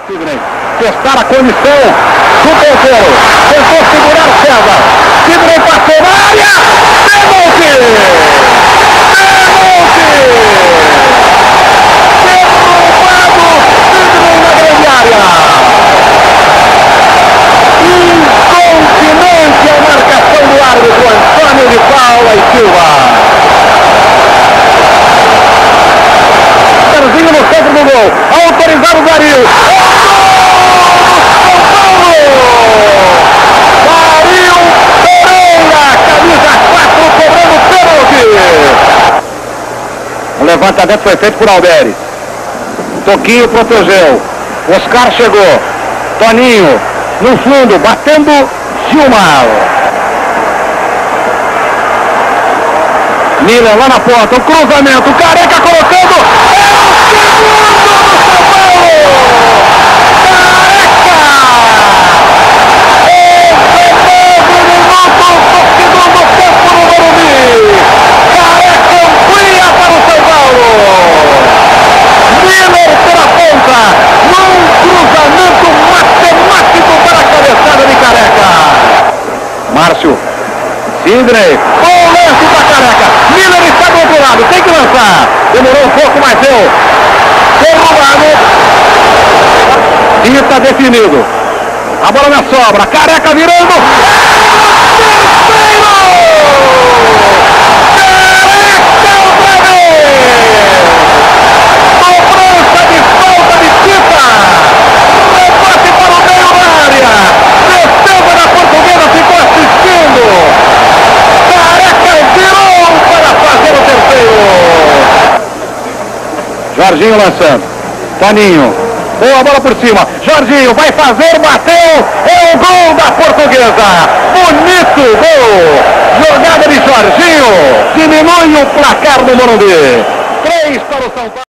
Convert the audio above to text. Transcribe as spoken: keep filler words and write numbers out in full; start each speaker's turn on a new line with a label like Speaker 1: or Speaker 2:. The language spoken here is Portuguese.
Speaker 1: Sidney, testar a condição do ponteiro, tentou segurar César, Sidney passou na área, pênalti! Pênalti! Derrubado, Sidney na grande área! Incontinente a marcação do árbitro Antônio de Paula e Silva. Jarzinho no centro do gol, autorizado o Dario. Dario Pereira, camisa quatro, cobrando pênalti. O levantamento foi feito por Alberes. Toquinho protegeu. Oscar chegou. Toninho no fundo, batendo Gilmar. Miller lá na ponta, o cruzamento, Careca colocando. Márcio, Sidney, bom lance da Careca, Miller está do outro lado, tem que lançar, demorou um pouco, mas deu, derrubado, e está definido, a bola na sobra, Careca virando, Jorginho lançando, Toninho, boa bola por cima, Jorginho vai fazer, bateu, é o gol da Portuguesa, bonito gol, jogada de Jorginho, diminui o placar do Morumbi, três para o São Paulo.